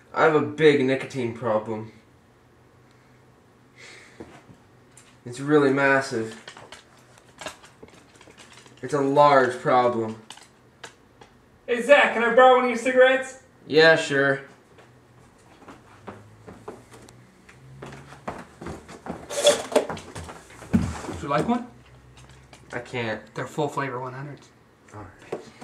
I have a big nicotine problem. It's really massive. It's a large problem. Hey Zach, can I borrow one of your cigarettes? Yeah, sure. Would you like one? I can't. They're full flavor 100s. Alright.